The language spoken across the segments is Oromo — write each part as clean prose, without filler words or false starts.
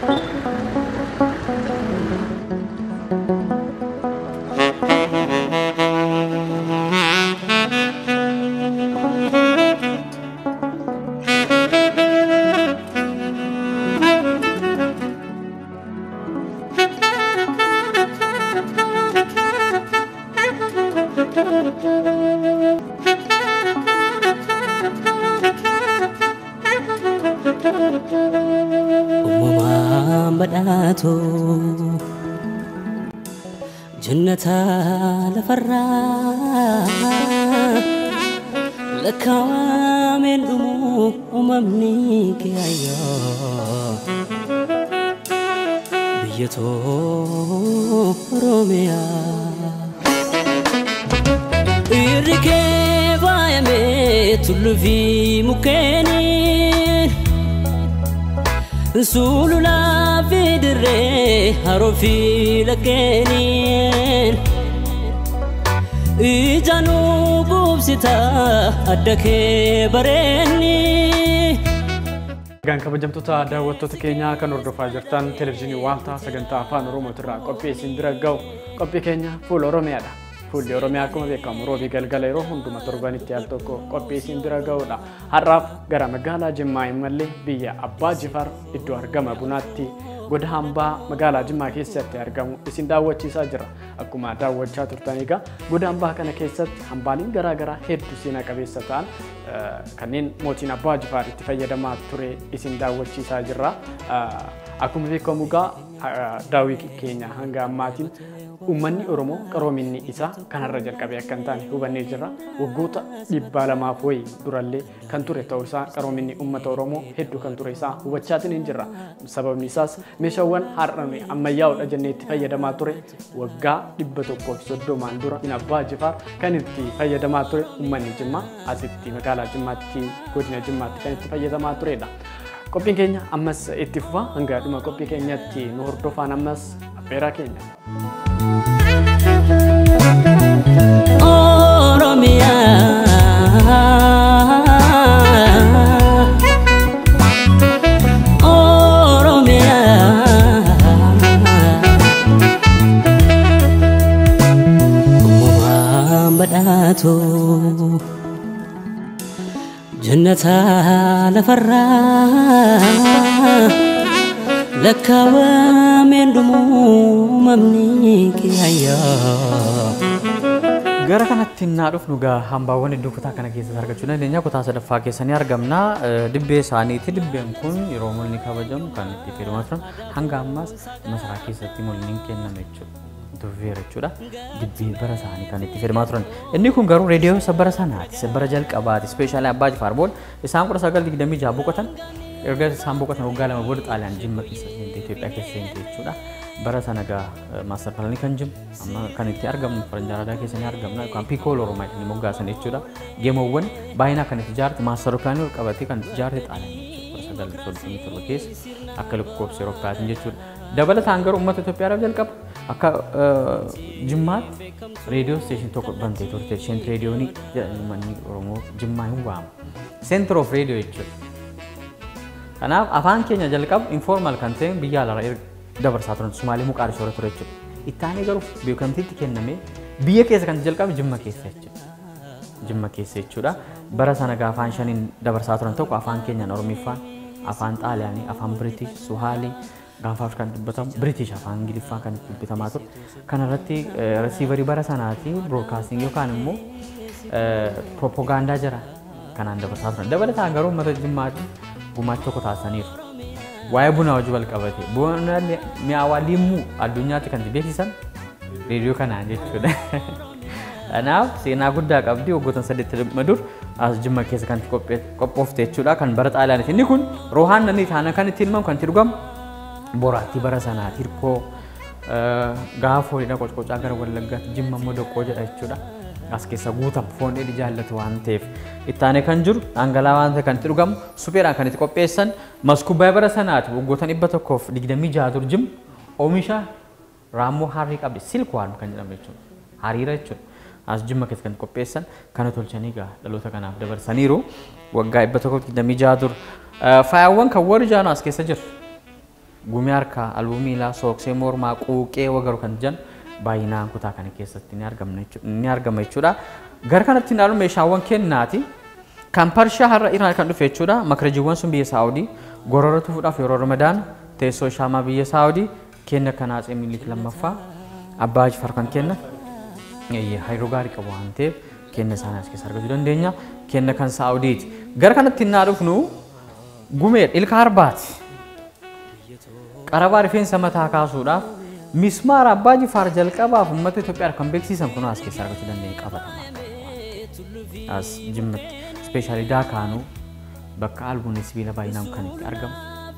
بدأتو جنة لفرا لكوامن دمو وممنيك يا بيتو روميا إركبا يمي تلفي مكانين سولنا في دري هروفي لكنين إجانو بوبستا أدكي بريني Gan kabajamtoota daawwattoota keenya kan hordofaa jirtan televezyiinii Waaltaa sagantaa afaan Oromootirraa qophii isin bira ga'u qophii keenya fuula Oromiyaadha. Fuulli Oromiyaa akkuma beekamu roobii galgala yeroo hunduma torbanitti al tokko qophii isin bira ga'udha. Har'aaf gara magaalaa Jimmaa imallee biyya Abbaa Jifaar iddoo argama bunaatti goda hambaa magaalaa Jimmaa keessatti argamu isin daawwachiisaa jira. Akkuma daawwachaa turtan egaa goda hambaa kana keessatti hambaaliin garaagaraa hedduu seenaa qabeessa ta'an kanneen mootiin Abbaa Jifaar itti fayyadamaa ture isin daawwachiisaa jirra. Akkuma beekamu egaa daawwii keenya hanga ammaatiin ummanni Oromoo qaroominni isaa kanarra jalqabee akka hin taane hubannee jirra. Waggoota 200 wayii durallee kan ture ta'uu isaa qaroominni uummata Oromoo hedduu kan ture isaa hubachaatiin hin jirra. Sababni isaas meeshaawwan har'aan ammayyaa'oodha jennee itti fayyadamaa ture waggaa 130 dura Abbaa Jifaar kan itti fayyadamaa ture uummanni Jimmaa asitti magaalaa Jimmaatti godina Jimmaatti kan itti fayyadamaa turedha. Qophiin keenya ammas itti fufa hanga dhuma qophii keenyatti nu hordofaan ammas affeeraa keenya. جنة لفرا لك ومن دمو ممنيك يا Gara kanatti naadhuuf nugaa hambaawwan iddoo kutaa kana keessatti argachuu dandeenya. Kutaa sadaffaa keessanii argamna. Dibbee isaaniiti. Dibbeen kun yeroo mul'inni kabajamu kan itti fayyadamaa turan hanga ammaas masaraa keessatti mul'inni kenname jechuudha. Dubbeera jechuudha. Dibbee bara isaanii kan itti fayyadamaa turan. Inni kun garuu reediyoo sabbara sanaati. Sabbara jalqabaati. Ispeeshaalii Abbaa Jifaar booda isaan 1926 boqotan. Erga isaan boqotan waggaa 2 booda Xaaliyaan Jimma keessa seente Itoophiyaa keessa seente jechuudha. Bara sanagaa master plan kan Jim amma kan itti argamu faranjaaradaa keessanii argamna kan Piccolo Oromaa itti moggaasan jechuudha. Geemowwan baay'ina kan itti ijaarti master plan ol qabatee kan itti ijaarti Xaaliyaan jechuudha. Sagal solfii torba keessa akka lakkoofsa Awurooppaatiin jechuudha. Dabalataan garuu uummata Itoophiyaadhaaf jalqaba akka Jimmaatti reediyoo station tokko bantee turte. Shent reediyoonii jedhanii manni Oromoo Jimmaa hin waamu. Center of Radio jechuudha. Kanaaf afaan keenya jalqaba informal kan ta'e biyya alaa dabarsaa turan Sumaalee muqaar shoora ture jechuudha. Ittaanee garuu beekamtiitti kenname biyya keessa kan jalqabe Jimma keessa jechuudha. Jimma keessa jechuudha. Bara sana afaan shaniin dabarsaa turan tokko afaan keenyaan Oromiffaan, afaan Xaaliyaanii, afaan British, Suhaalii gaafaaf kan dubbatamu British afaan Ingiliffaan kan dubbatamaa ture. Kanarratti receiverii bara sanaati broadcasting yookaan immoo propagaandaa jira kanaan dabarsaa turan. Dabalataan garuu uummata Jimmaatti gumaacha tokko taasisaniiru. Waa'ee bunaa wajjin wal qabate buna mi'aawaa limmuu addunyaatti kan beeksisan reediyoo kanaan jechuudha. Kanaaf seenaa guddaa qabdi waggoota 8 dur as Jimma keessa kan qophoofte jechuudha kan bara Xaaliyaaniiti. Inni kun Rohaan nani taana kan itti himamu kan itti dhugamu boraatti bara sanaati hirkoo gaafoodha qocqocaa gara Wallaggaatti Jimma immoo doqqoo jedha jechuudha. As keessa guutamu foon dheedhi jaallatu waan ta'eef ittaanee kan jiru dhangala'aa waan ta'e kan itti dhugamu supheedhaan kan itti qopheessan maskubbaa bara sanaati waggoota 126 dur Jimma oomisha raammoo harrii qabdi silkwaan kan jedhamu jechuudha. Hariira jechuudha. As Jimma keessa kan qopheessan kana tolchanii gaa dhaloota kanaaf dabarsaniiru waggaa 126 dur faayawwan kan warri jaanu as keessa jiru. gumii harkaa, albuu miilaa, sooksee mormaa, quuqee wagaru kan jan baay'inaan kutaa kana keessatti ni argama jechuudha. Gara kanatti ilaalu meeshaawwan kennaati. Kan Parshaa har'a Iraan kan dhufe jechuudha. Makarajiiwwan sun biyya Saawudii gorora tufuudhaaf yeroo Ramadaan teessoo shaamaa biyya Saawudii kenna kan Atsee Minilik lammaffaa Abbaa Jifaar kan kenna hayroo gaarii qabu waan ta'eef kenna isaanii as keessa argachuu dandeenya. Kenna kan Saawudiiti. Gara kanatti innaa dhufnu gumee ilka harbaati. Qarabaa rifeensa mataa kaasuudhaaf mismaara Abbaa Jifaar jalqabaaf uummata Itoophiyaa kan beeksisan kun as keessa argachuu dandeenya qabatamaa. As jimmatti ispeeshaalii daakaanuu bakka albuun sibiila baay'inaan kan itti argamu.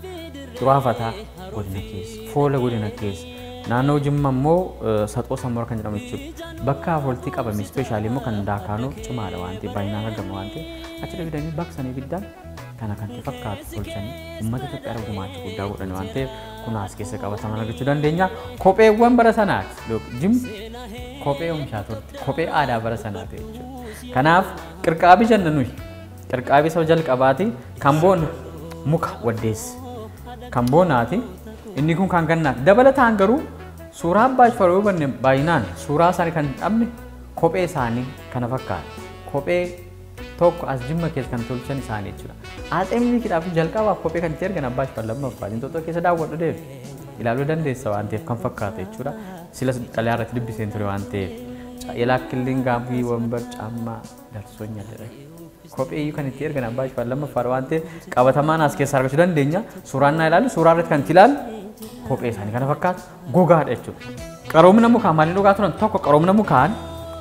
Xuraafataa godina keessa, foola godina keessa, naannoo Jimma immoo saxoo sammuu kan jedhamu jechuudha. Bakka afoltii qabame ispeeshaalii immoo kan daakaanuu cimaadha waan ta'eef baay'inaan argama waan ta'eef achi fidanii baqsanii ibiddaan kana kan ta'e fakkaatu tolchanii uummata Itoophiyaa gumaacha guddaa godhan waan ta'eef kun as keessa qabataman argachuu dandeenya. Kopheewwan bara sanaati. Jimmi kophee oomishaa turte. Kophee aadaa bara sanaati jechuudha. Kanaaf qirqaabii jenna nuyi. Qirqaabii isa jalqabaati kan boona muka waddeessi. Kan boonaati inni kun kan gannaati. Dabalataan garuu suuraa Abbaa Jifaar yoo banne baay'inaan suuraa isaanii kan dhabne kophee isaanii kana fakkaata. Kophee tokko as Jimma keessa kan tolchan isaanii jechuudha. Atsee Minilikidhaaf jalqabaaf kophee kan itti ergan Abbaa Jifaar lammaffaa Inxooxxoo keessa daawwadhu deef ilaaluu dandeessa waan ta'eef kan fakkaata jechuudha. Silas xalayaa irratti dubbiseen ture waan ta'eef. Ilaakilliin gaambii wambar caammaa darsonya jedhe. Kophee kan itti ergan Abbaa Jifaar lammaffaa waan ta'eef qabatamaan as keessa argachuu dandeenya. Suuraan naa ilaalu suuraa irratti kan itti ilaalu kophee isaanii kana fakkaata gogaadha jechuudha. Qaroomina mukaa maaliin dhugaa turan tokko qaroomina mukaan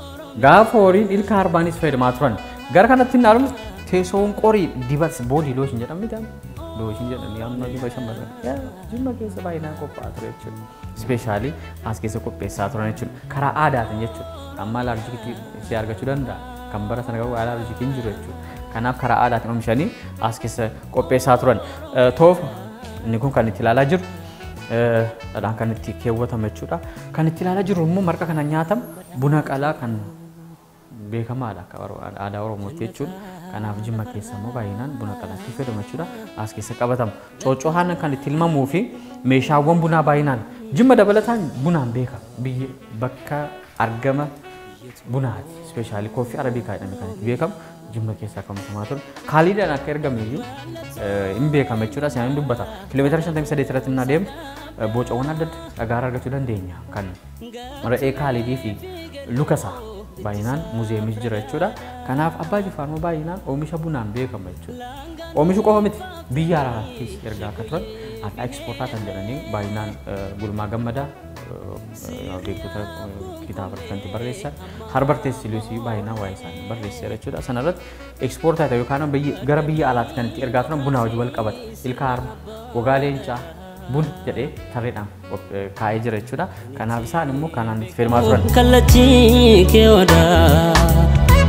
gaafa horiin ilka harbaanis fayyadamaa turan. Gara kanatti ilaalu teessoon qorii dibata boodii looshin jedhamu miti looshin jedhanii amma diba shamarran Jimma keessa baay'inaan qophaa'aa ture jechuudha. Ispeeshaalii as keessa qopheessaa turan jechuudha. Karaa aadaatiin jechuudha. Amma alaarjikitti si argachuu danda'a. Kan bara sana garuu alaarjikiin jiru jechuudha. Kanaaf karaa aadaatiin oomishanii as keessa qopheessaa turan. Toof inni kun kan itti ilaalaa jiru dhadhaan kan itti keewwatamu jechuudha. Kan itti ilaalaa jiru immoo marqa kana nyaatamu buna qalaa kan beekamaadha akka aadaa Oromootti jechuudha. Kanaaf Jimma keessa immoo baay'inaan buna qalaatti fayyadamu jechuudha. As keessa qabatamu. Coocoohaan kan itti ilmamuu fi meeshaawwan bunaa baay'inaan Jimma dabalataan bunaan beekama. Biyya bakka argama bunaati. Ispeeshaalii kooffii arabiikaa jedhamee kan itti beekamu Jimma keessaa kan oomishamaa ture. Kaaliidhaan akka ergame iyyuu hin beekama jechuudha. Seenaan dubbata. Kiiloomeetira 53 irratti innaa deemtu bocawwan adda addaa dhagaa argachuu dandeenya. Kan re'ee Kaalidii fi Lukasaa baay'inaan muuziyeemis jira jechuudha. Kanaaf Abbaa Jifaar immoo baay'inaan oomisha bunaan beekama jechuudha. Oomishu qofa miti biyya alaattis ergaa akka turan akka ekspoortaa kan jedhanii baay'inaan Gulmaa Gammadaa beektota kitaaba irratti barreessan Harbarteessi Luusii baay'inaan waa'ee isaanii barreesseera jechuudha. Sanarratti ekspoortaa ta'e yookaan gara biyya alaatti kan itti ergaa turan bunaa wajjin wal qabata. Ilka harma, gogaa leencaa, bun jedhee tarreedhaan kaa'ee jira jechuudha. Kanaaf isaan immoo kanaan itti fayyadamaa turan. Kallachii kee odaa.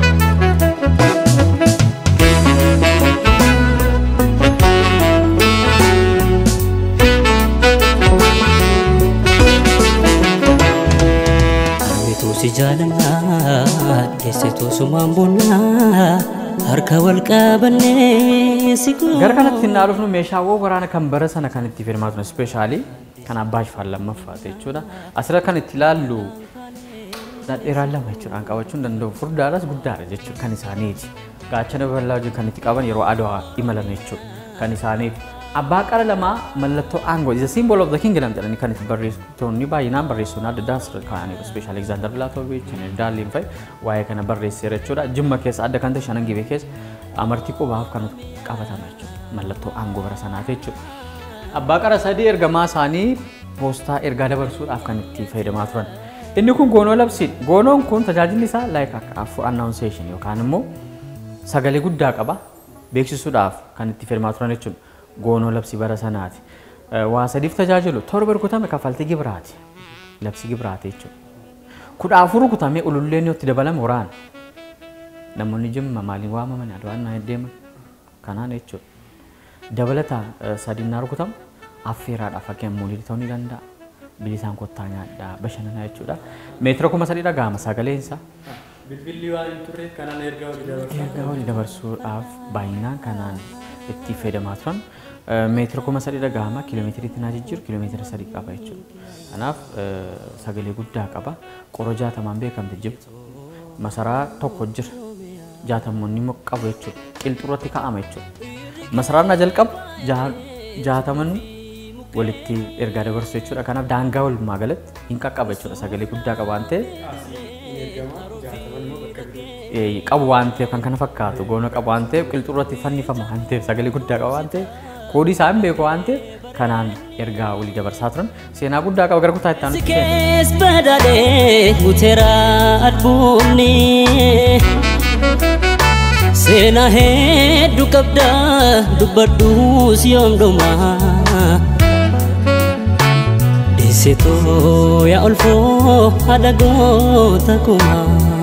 Si jaalanna keessattuu sumaan bonnaa harka wal qabannee si goona. Gara kanatti hin dhaalufnu meeshaawwan waraana kan bara sana kan itti fayyadamaa turan ispeeshaalii kan Abbaa Jifaar lammaffaa jechuudha. Asirra kan itti ilaallu dhadheeraan lama jechuudhaan qabachuun danda'u furdaalas guddaadha jechuudha kan isaaniiti. Gaachana bal'aa wajjin kan itti qaban yeroo Adwaa imalan jechuudha kan isaaniiti. Abbaa qara lamaa mallattoo aangoo is a symbol of the kingdom jedhanii kan itti barreessitoonni baay'inaan barreessuun adda addaa kaa'anii ispeeshaalii Alexander Platovich, Daaliin fa'i waa'ee kana barreesseera jechuudha. Jimma keessa adda kan ta'e Shanan Gibee keessa amartii qubaaf kan qabatama jechuudha. Mallattoo aangoo bara sanaati jechuudha. Abbaa qara sadii ergamaa isaanii poostaa ergaa dabarsuudhaaf kan itti fayyadamaa turan. Inni kun goonoo labsiidha. Goonoon kun tajaajilli isaa like akka announceation yookaan immoo sagalee guddaa qaba beeksisuudhaaf kan itti fayyadamaa turan jechuudha. Goonoo labsii bara sanaati. Waa sadiif tajaajilu torba rukutame kaffaltii gibiraati. Labsii gibiraati jechuudha. 14 rukutamee ululleen yoo itti dabalame waraana. Namoonni Jimma maaliin waamaman Adwaan na deeman kanaan jechuudha. Dabalataan sadiin rukutamu affeeraadhaaf fakkeenya moolii ta'uu ni danda'a. Bilisaan kottaa nyaadhaa bashannanaa jechuudha. Meetira 3,000 dhagahama sagaleensa. Bilbilli waan hin turre kanaan ergaa walii dabarsuudhaaf baay'inaan kanaan itti fayyadamaa turan. Meetira 3,000 dhagahama kiiloomeetirii tinaa jijjiiru kiiloomeetira 3 qaba jechuudha. Kanaaf sagalee guddaa qaba. Qoroo 60 beekamte jibba. Masaraa tokko jira. 60 immoo qabu jechuudha. Qilxuurratti kaa'ama jechuudha. Masaraan na jalqabu 60 walitti ergaa dabarsu jechuudha. Kanaaf daangaa walumaa galatti hin qaqqaba jechuudha. Sagalee guddaa qaba waan ta'eef. Qabu waan ta'eef kan kana fakkaatu goona qabu waan ta'eef qilxuurratti fannifama waan ta'eef sagalee guddaa qaba waan ta'eef koodii isaa hin beeku waan ta'eef kanaan ergaa walii dabarsaa turan seenaa guddaa qaba gara kutaa itti aanu. Sikees badhaadhee guuteera albuunni seenaa hedduu qabda dubbadhuus yoom dhumaa deessitoo yaa olfoo haadha goota kumaa.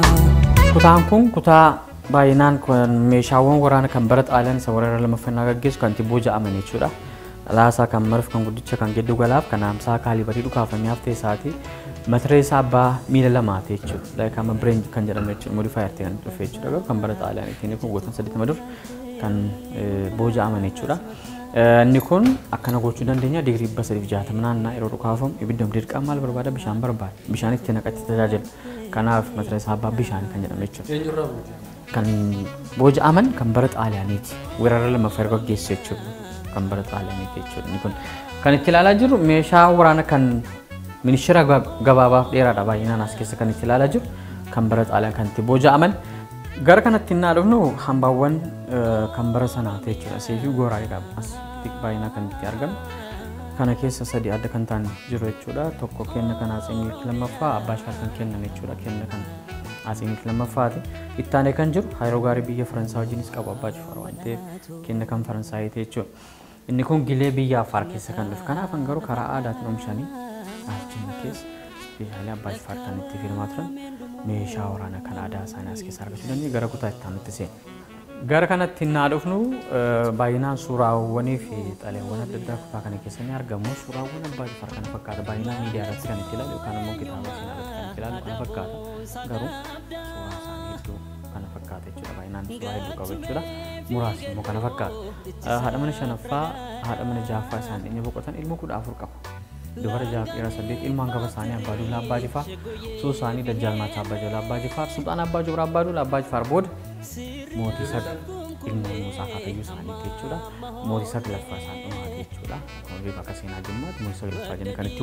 Kutaan kun kutaa baay'inaan meeshaawwan waraana kan bara xaaliyan isa waraana lammaffaa gaggeessu kan itti booja'aman jechuudha. Dhalaasaa kan marf kan guddicha kan giddu galaaf kan haamsaa kaalibarii dhukaafamee haftee isaati matiree isaa abbaa miila lamaati jechuudha. Laayikaama bireen kan jedhamu jechuudha. Modifaayartii kan dhufe jechuudha. Garuu kan bara xaaliyaan ittiin kun gootota 8 dur kan booja'aman jechuudha. Inni kun akkana gochuu dandeenya digirii 360 naannaa yeroo dhukaafamu ibidda dirqama maal barbaada bishaan barbaada. Bishaan itti naqatti tajaajila. Kanaaf matiree isaa abbaa bishaan kan jedhamu jechuudha. Kan booja'aman kan bara xaaliyaaniiti. Weerara lammaffaa gaggeessu jechuudha. Kan bara xaaliyaaniiti jechuudha. Inni kun kan itti ilaalaa jirru meeshaa waraana kan ministeera gabaabaaf dheeraadha baay'inaan as keessa kan itti ilaalaa jiru kan bara xaaliyaan kan itti booja'aman. Gara kanatti innaa dhufnu hambaawwan kan bara sanaati jechuudha. Seefii gooraadha as baay'inaan kan itti argamu. Kana keessa sadii adda kan ta'an jiru jechuudha. Tokko kenna kan Aatseemiik lammaffaa abbaa shaar kan kennan jechuudha. Kenna kan Aatseemiik lammaffaati. Itti aanee kan jiru hayroo gaarii biyya Faransaay wajjinis qabu abbaa Jifaar waan ta'eef kenna kan Faransaayiti jechuudha. Inni kun gilee biyya Affaar keessa kan dhufu. Kanaaf garuu karaa aadaatiin oomishanii Aatseemiik keessa ispeeshaalii abbaa Jifaar kan itti firmaa turan meeshaa waraanaa kan aadaa isaanii as keessa argachuu dandeenye gara kutaa itti aanutti seena. Gara kanatti innaa dhufnu baay'inaan suuraawwanii fi xaleewwan adda addaa kutaa kana keessa ni argamu. Suuraawwan abbaa Jifaar kana fakkaata baay'inaan miidiyaa irratti kan itti ilaalu yookaan immoo kitaaba seenaa irratti kan itti ilaalu kana fakkaata. Garuu suuraa isaanii hedduu kana fakkaata jechuudha. Baay'inaan suuraa hedduu qabu jechuudha. Muraasni immoo kana fakkaata. Haadha mana shanaffaa haadha mana ja'affaa isaanii inni boqotan ilma 14 qabu. Dubara jaaf dhiira 8 ilmaan gaba isaanii abbaa Duulaa abbaa Jifaar suu isaanii Dajjaal Maataa abbaa Jalaa abbaa Jifaar Sultaan abbaa Jubraa abbaa Duulaa abbaa Jifaar booda mootii sagal ilma Muusaa Kaakayyuu isaanii jechuudha. Mootii saglaffaa isaan dhumaati jechuudha. Hojii bakka seenaa jimmaatti mootii saglaffaa jennee kan itti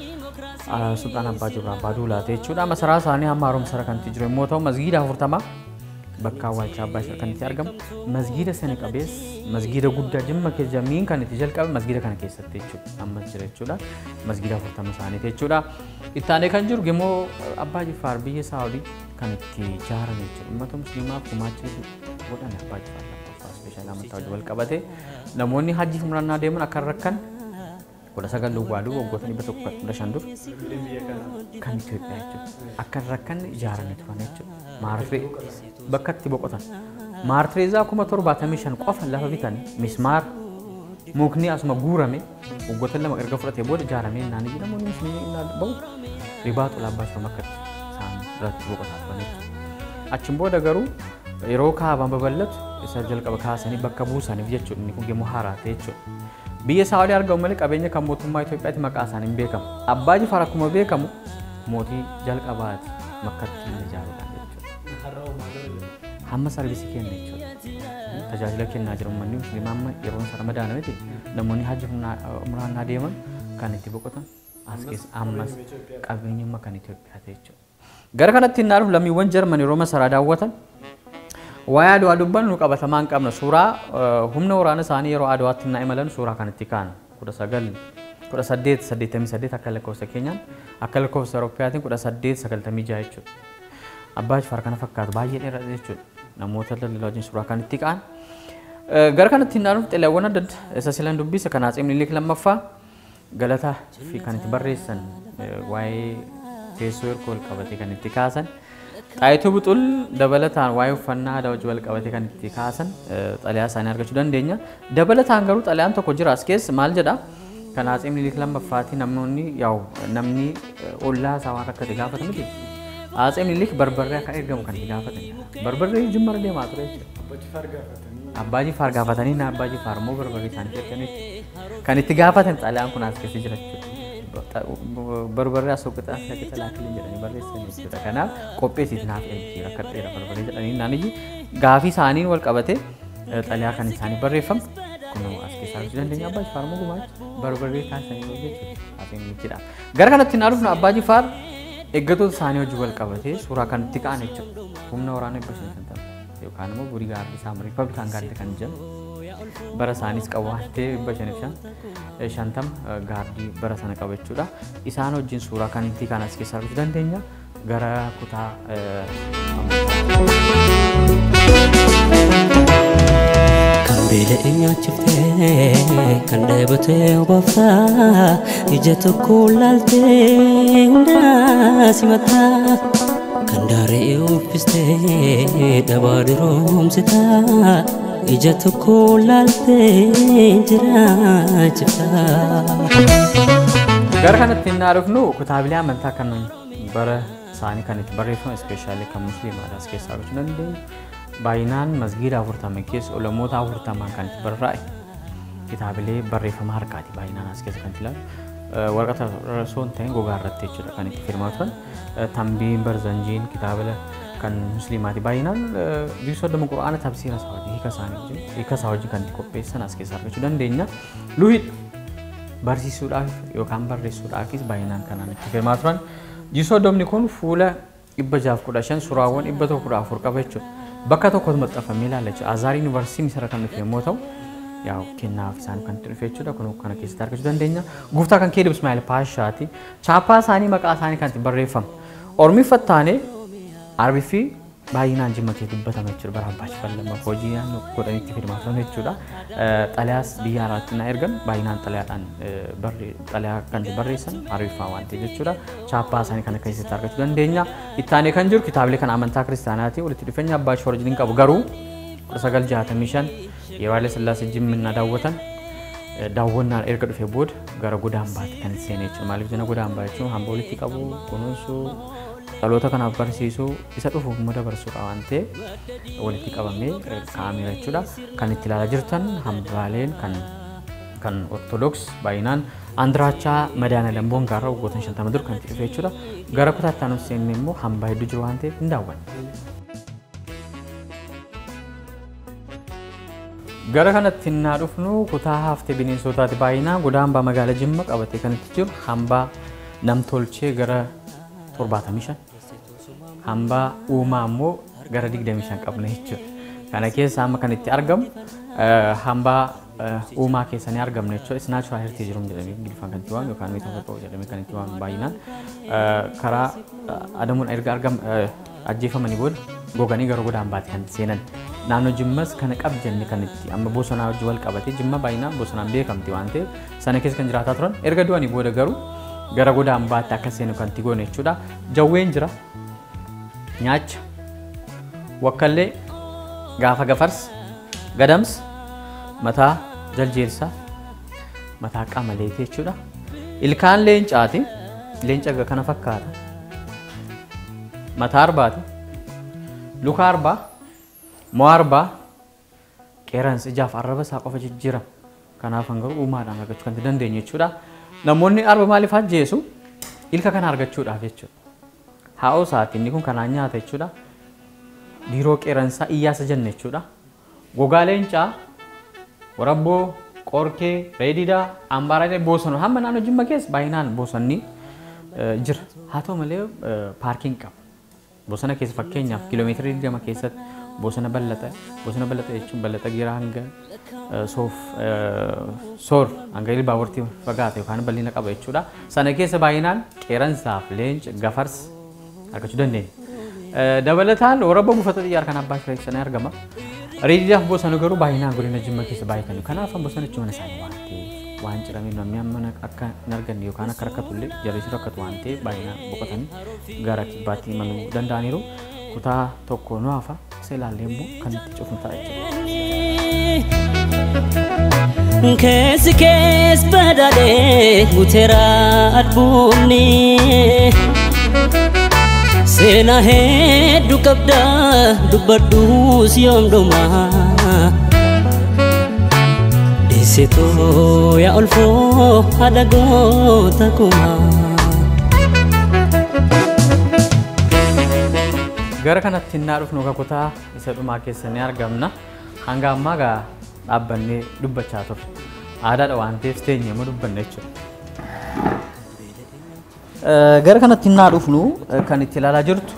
waamu Sultaan abbaa Jubraa abbaa Duulaa jechuudha. Masaraa isaanii hamma haaromsa kan itti jiru yommuu ta'u masgiida 40 bakka awwaalchaa abbaa Jifaar kan itti argamu. Masgiida sana qabees masgiida guddaa jimma keessa jamiin kan itti jalqabe masgiida kana keessatti jechuudha. Ammas jira jechuudha. Masgiida 40 isaaniiti jechuudha. Itti aanee kan jiru gamoo abbaa Jifaar biyya Saawudii kan itti ijaarame jechuudha. Uummata musliimaaf gumaacha godhan abbaa Jifaar lammaffaa ispeeshaalii amantaa wajjin wal qabate namoonni hajjiif murannaa deeman akka rakkan 19 Luwwaaluu waggoota 115 dur kan Itoophiyaa jechuudha. Akka rakkan ijaarame turan jechuudha. Maartiree bakka itti boqotan. Maartiree isaa 75 qofa lafa bitan mismaar mukni asuma guurame waggoota 2 erga fudhatee booda ijaaramee naannoo jedhamuun musliimii bahu ribaatu laabbaa isaa bakka isaan irratti boqotaa turan jechuudha. Achiin booda garuu yeroo kaabaan babal'atu isa jalqaba kaasanii bakka buusaniif jechuudha. Inni kun gamoo haaraa ta'e jechuudha. Biyya Saawudii argamu malee qabeenya kan mootummaa Itoophiyaatti maqaa isaanii hin beekamu. Abbaa Jifaar akkuma beekamu mootii jalqabaati makkatti ijaaruudhaan jechuudha. Hamma sarvisii kenna jechuudha. Tajaajila kennaa jiru uummanni musliimaa amma yeroo isa ramadaanatti namoonni hajji umraannaa deeman kan itti boqotan as keessa ammas qabeenyummaa kan Itoophiyaa ta'e jechuudha. Gara kanatti innaa dhufu lammiiwwan Jarman yeroo masaraa daawwatan waa'ee Adwaa dubban nu qabatamaan qabna. Suuraa humna waraana isaanii yeroo Adwaatti innaa imalan suuraa kanatti kaan 1888 akka lakkoofsa keenyaan akka lakkoofsa Awurooppiyaatiin 1896 jechuudha. Abbaa Jifaar kana fakkaatu baay'ee dheeraa jechuudha. Namoota daldalaa wajjin suuraa kanatti kaan. Gara kanatti innaa dhufu xeleewwan adda addaa isa silan dubbisa kan Aatse Minilik lammaffaa galataa fi kan itti barreessan waa'ee teessoo erga wal qabatee kan itti kaasan. Xaayituu Buxul dabalataan waa'ee uffannaa aadaa wajjin wal qabatee kan itti kaasan xalayaa isaanii argachuu dandeenya. Dabalataan garuu xalayaan tokko jira as keessa maal jedha kan Aatse Minilik lammaffaati namni ollaa isaa waan rakkate gaafata miti. Aatse Minilik barbarree akka ergamu kan gaafatan. Barbarree Jimmaarra deemaa ture jechuudha. Abbaa Jifaar gaafatanii na Abbaa Jifaar immoo barbaade isaanii jettanii kan itti gaafatan xalayaan kun as keessa jira jechuudha. Barbaree asoo qixaa akka qixa laakilin jedhanii barreessan jechuudha. Kanaaf qopheessiiti naaf ergi akka dheera barbaree jedhanii naaniyyi gaafii isaaniin wal qabate xalayaa kan isaanii barreeffamu kun as keessa argachuu dandeenya. Abbaa Jifaar immoo gumaacha barbaree taasisanii jechuudha. Asiin michidha. Gara kanatti hin dhufnu Abbaa Jifaar eeggatoota isaanii wajjin wal qabatee suuraa kan itti ka'an jechuudha. Humna waraana 550 yookaan immoo burii gaardi isaanii Riippablikaan gaardi kan jedhamu bara isaanis qabaatee 550 gaardii bara sana qaba jechuudha. Isaan wajjin suuraa kan itti ka'an as keessa argachuu dandeenya. Gara kutaa Beela eenyaachiftee kan dheebotee obaaftaa ija tokko laaltee hundaa simataa kan daaree uffistee dhabaa diroomsitaa ija tokko laaltee jiraachiftaa. Gara kanatti hin dhufnu kutaabilee amantaa kan bara isaanii kan itti barreeffaman ispeeshaalii kan musliimaadha as keessaa argachuu dandeenya. Baay'inaan masgiida 40 keessa ulamoota 40 kan itti barraa'e kitaabilee barreeffama harkaati baay'inaan as keessa kan ilaalu waraqata rasoon ta'een gogaa irratti jechuudha kan itti firmaatan tambiin barzanjiin kitaabila kan musliimaati baay'inaan bisoodama quraana tafsiira isaanii hiika isaa wajjin kan itti qopheessan as keessa argachuu dandeenya. Luhid barsiisuudhaaf yookaan barreessuudhaafis baay'inaan kanaan itti firmaatan jisoodomni kun fuula 615 suraawwan 114 qaba jechuudha. Bakka tokkotti maxxanfamee ilaalacha Azhar Yuunivarsiitii Misira kan dhufe yommuu ta'u yaa kennaaf isaan kan dhufe jechuudha kun kana keessatti argachuu dandeenya. Gooftaa kan Keelib Ismaa'eel Paashaati. Chaappaa isaanii maqaa isaanii kan itti barreeffamu. Ormiiffattaanee Arbii fi baay'inaan Jimma keessa dubbatama jechuudha. Bara Abbaa Jifaar lammaaf hojii godhanitti firmaatan jechuudha. Xalayaas biyya alaatti na ergan baay'inaan xalayaadhaan xalayaa kan barreessan Arbiifaa waan ta'eef jechuudha. Chaappaa isaanii kana keessatti argachuu dandeenya. Ittaanee kan jiru kitaabilee kan amantaa kiristaanaati walitti dhufeenya Abbaa Jifaar wajjin qabu garuu 1965 yeroo Haile Sillaasee Jimminaa daawwatan daawwannaan erga dhufee booda gara Godaambaatti kan seenee jechuudha. Maaliif jenna Godaambaa jechuun hamba walitti qabu kunuunsuu dhaloota kanaaf barsiisuu isa dhufuuf immoo dabarsuudha waan ta'eef walitti qabamee kaa'amee jechuudha. Kan itti ilaalaa jirtan hambaaleen kan Ortodoks baay'inaan Andiraachaa Madaana Lamboon gaarraa waggoota 50 dur kan itti dhufe jechuudha. Gara kutaatti aanuuf seenne immoo hambaa hedduu jiru waan ta'eef hin daawwanne. Gara kanatti hin dhufnu kutaa haftee bineensotaati baay'inaan Godaambaa magaalaa Jimma qabatee kan itti jiru hambaa namtolchee gara 75 hambaa uumaa immoo gara 25 qabna jechuudha. Kana keessa amma kan itti argamu hambaa uumaa keessanii argamne jechuudha. Natural heritage jedhamu jedhamee Ingiliffaan kan itti waamu yookaan meetafaqoo jedhamee kan itti waamu baay'inaan karaa adamuun erga ajjeefamanii booda goganii gara Godaambaatti kan seenan. Naannoo Jimmas kana qab jenne kan itti amma bosonaa wajjin wal qabatee Jimma baay'inaan bosonaan beekamti waan ta'eef sana keessa kan jiraataa turan erga du'anii booda garuu gara Godaambaatti akka seenu kan itti goone jechuudha. Jawween jira. Nyaacha. Wakkallee gaafa gafarsa gadamsa mataa jaljeersaa mataa qamaleetii jechuudha. Ilkaan leencaati. Leenca kana fakkaata. Mataa arbaati. Luka arbaa. Moo arbaa. Qeeransi ijaaf arraba isaa qofa jijjiirama. Kanaaf hangaruu uumaadhaan argachuu kan dandeenyu jechuudha. Namoonni arba maaliif ajjeesu? Ilka kana argachuudhaaf jechuudha. Haa'oo isaati inni kun kanaan nyaata jechuudha. Diiroo qeeransaa iyyaasa jenne jechuudha. Gogaa leencaa, warabboo, qorkee, reedidaa, ambaaraa bosona hamma naannoo Jimma keessa baay'inaan bosonni jira. Haa ta'u malee paarkiin qaba. Bosona keessa fakkeenyaaf kiiloomeetirii 20 keessatti bosona bal'ata jechuun bal'ata giraa hanga soor hanga ilbaa wartii fagaate yookaan bal'ina qaba jechuudha. Sana keessa baay'inaan qeeransaaf leenca gafarsa argachuu dandeenya. Dabalataan warabba buufata xiyyaara kan Abbaa Jifaar sana argama. Reedidaaf bosona garuu baay'inaan godina Jimma keessa baay'atanii kanaaf bosonichi mana isaanii waan ta'eef waan jedhamee namni amma akka hin arganne yookaan akka rakkatullee jarri rakkatu waan ta'eef baay'inaan boqotanii gara kibbaatti imaluu danda'aniiru. Kutaa tokko nu hafa isa ilaallee immoo kan itti cufnu ta'a jechuudha. Keessi kees badhaadhee guuteera albuumni seenaa hedduu qabda dubbadhuus yoom dhumaa Situ ya ulfo ada gota kuma. Gara kanatti naadhuuf nuka kutaa isa dhumaa keessanii argamna. Hanga ammaa gaa dhaabbannee dubbachaa turre. Aadaadha waan ta'eef teenyee dubbanna jechuudha. Gara kanatti naadhuuf nu kan itti ilaalaa jirtu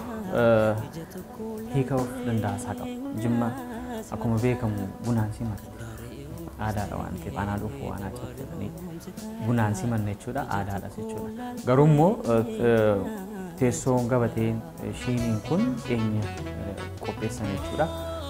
hiika of danda'a isaa qaba. Jimma akkuma beekamu bunaan simata. Aadaadha waan ta'eef anaa dhufu waan ajaa'ibanii bunaan simanna jechuudha. Aadaadha jechuudha. Garuu immoo teessoon gabateen shiiniin kun eenyu qopheessan jechuudha.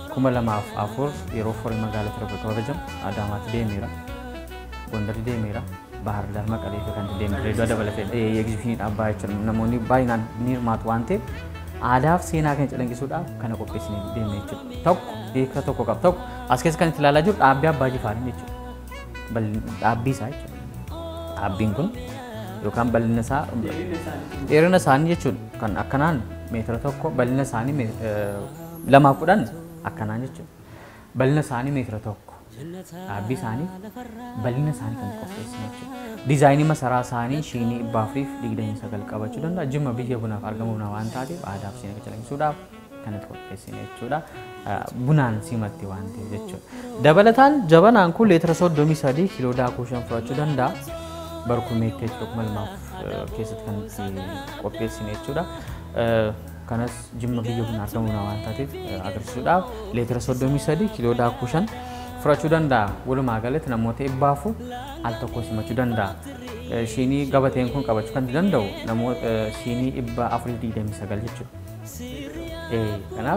2004 yeroo forii magaalaa ture kabajamu Adaamaatti deemeera. Gondar deemeera. Bahar Dar Maqalee kan deemeera. Iddoo dabalatee egzibishinii dhaabbaa jechuudha. Namoonni baay'inaan ni hirmaatu waan ta'eef aadaa fi seenaa kan calaqisuudhaaf kana qopheessinee deemne jechuudha. Tokko beeksa tokko qaba. Tokko as keessa kan itti ilaalaa jiru dhaabbii Abbaa Jifaariin jechuudha. Dhaabbii isaa jechuudha. Dhaabbiin kun yookaan bal'ina isaa dheerina isaanii jechuun kan akkanaan meetira tokko bal'ina isaanii 2.10 akkanaan jechuudha. Bal'ina isaanii meetira tokko dhaabbii isaanii bal'ina isaanii kan qopheessine jechuudha. Diizaayinii masaraa isaanii shiinii 429 qabachuu danda'a. Jimma biyya bunaaf argamuu waan taateef aadaa fi seenaa calaqqisuudhaaf kan itti qopheessine jechuudha. Bunaan simatti waan ta'eef jechuudha. Dabalataan jabanaan kun leetira 33 kiiloo daakuu 5 fudhachuu danda'a. Barkumeettee malmaaf keessatti kan qopheessine jechuudha. Kanas jimma biyya bunaa argamuu waan taateef agarsiisuudhaaf leetira 33 kiiloo daakuu 5 fudhachuu danda'a. Walumaa galatti namoota 100 al tokko simachuu danda'a. Shiinii gabateen kun qabachuu kan danda'u namoota shiinii 429 jechuudha. Kanaaf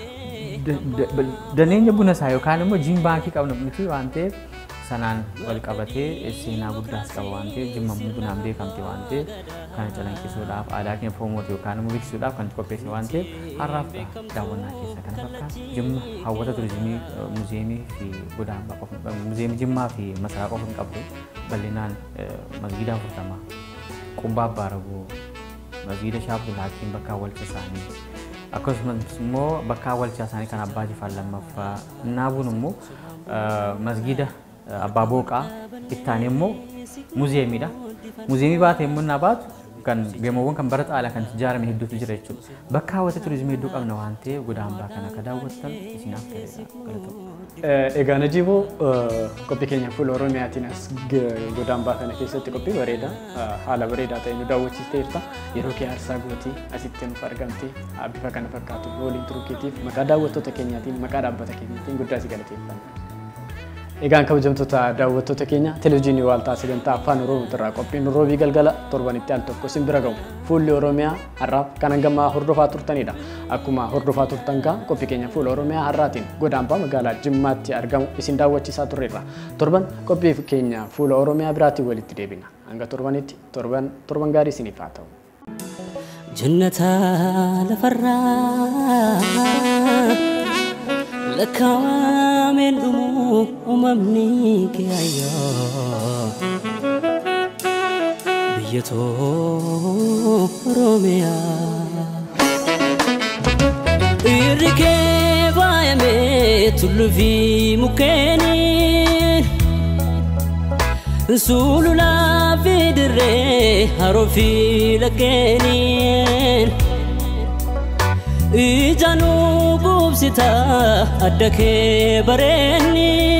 daneenya buna isaa yookaan immoo jiin baankii qabna miti waan ta'eef sanaan wal qabatee seenaa guddaas qaba waan ta'eef jimma bunaan beekamte waan ta'eef kana calaqqisuudhaaf aadaa keenya piroomoot yookaan immoo beeksisuudhaaf kan qopheessine waan ta'eef har'aaf daawwannaa keessa kana fakkaata. Jimma hawwata turizimii muuziyeemii fi godaanbaa qofa muuziyeemii Jimmaa fi masaraa qofa hin qabdu bal'inaan masgiida 40 qubbaa Abbaa Raguu masgiida Shaabdul Hakiim bakka awwaalcha isaanii akkasumas immoo bakka awwaalcha isaanii kan Abbaa Jifaar lammaffaa naabuun immoo masgiida Abbaa Booqaa ittaanii immoo muuziyeemiidha. Muuziyeemii baatee immoo nabaatu kan gamoowwan kan bara xaalaa kan ijaarame hedduutu jira jechuudha. Bakka hawwata turizimii hedduu qabna waan ta'eef godaanbaa kana akka daawwattan isinaaf galatoomna. Egaa Najiboo qophii keenya fuula Oromiyaatiin as godaanbaa kana keessatti qophii bareedaa haala bareedaa ta'e nu daawwachiisteerta. Yeroo kee aarsaa gootii asitti nuuf argamte bifa kana fakkaatu waliin turuu keetiif maqaa daawwattoota keenyaatiin maqaa dhaabbata keenyaatiin guddaa si galateeffanna. Egaan kabajamtoota daawwattoota keenya televezyiinii Waaltaa sagantaa afaan Oromoo irraa qophiin roobii galgala torbanitti al tokko isin bira gahu fuulli Oromiyaa har'aaf kan hangamaa hordofaa turtanidha. Akkuma hordofaa turtan kaa qophii keenya fuula Oromiyaa har'aatiin godaanbaa magaalaa Jimmaatti argamu isin daawwachiisaa turreerra. Torban qophii keenya fuula Oromiyaa biraatiin walitti deebina. Hanga torbanitti torban gaarii isiniif haa ta'u. Jannata lafarraa لكامل أممني كيايا بيتو روميا الركاب يميت في مكاني سولو لا في دري هارو في لكاني إجانو بوبستا أدكي بريني